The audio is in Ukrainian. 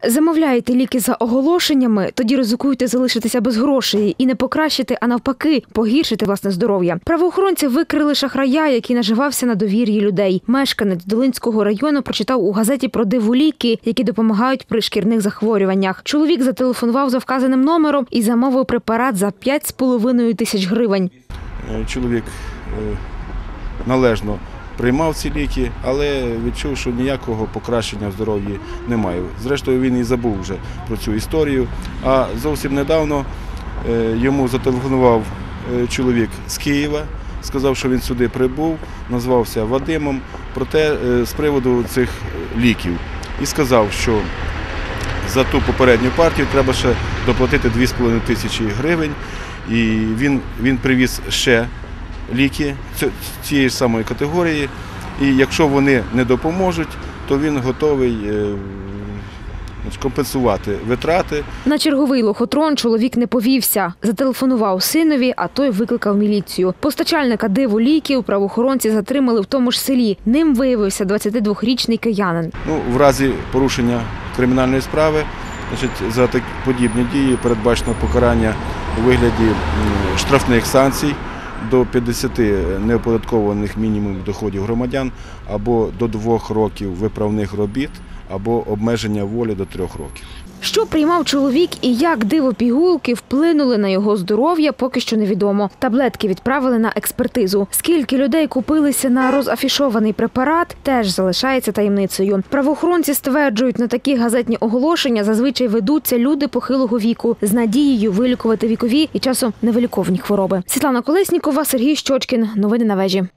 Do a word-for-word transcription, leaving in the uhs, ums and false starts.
Замовляєте ліки за оголошеннями, тоді ризикуєте залишитися без грошей і не покращити, а навпаки, погіршити власне здоров'я. Правоохоронці викрили шахрая, який наживався на довір'ї людей. Мешканець Долинського району прочитав у газеті про диволіки, які допомагають при шкірних захворюваннях. Чоловік зателефонував за вказаним номером і замовив препарат за п'ять з половиною тисяч гривень. Чоловік належно приймав ці ліки, але відчув, що ніякого покращення в здоров'ї немає. Зрештою, він і забув вже про цю історію. А зовсім недавно йому зателефонував чоловік з Києва, сказав, що він сюди прибув, назвався Вадимом, проте з приводу цих ліків. І сказав, що за ту попередню партію треба ще доплатити дві з половиною тисячі гривень. І він, він привіз ще ліки цієї ж самої категорії, і якщо вони не допоможуть, то він готовий компенсувати витрати. На черговий лохотрон чоловік не повівся. Зателефонував синові, а той викликав міліцію. Постачальника диволіків правоохоронці затримали в тому ж селі. Ним виявився двадцятидвохрічний киянин. Ну, в разі порушення кримінальної справи, значить, за такі подібні дії передбачено покарання у вигляді штрафних санкцій до п'ятдесяти неоподаткованих мінімумів доходів громадян або до двох років виправних робіт, або обмеження волі до трьох років. Що приймав чоловік і як дивопігулки вплинули на його здоров'я, поки що невідомо. Таблетки відправили на експертизу. Скільки людей купилися на розафішований препарат, теж залишається таємницею. Правоохоронці стверджують, на такі газетні оголошення зазвичай ведуться люди похилого віку з надією вилікувати вікові і часом невиліковні хвороби. Світлана Колеснікова, Сергій Щочкін. Новини на вежі.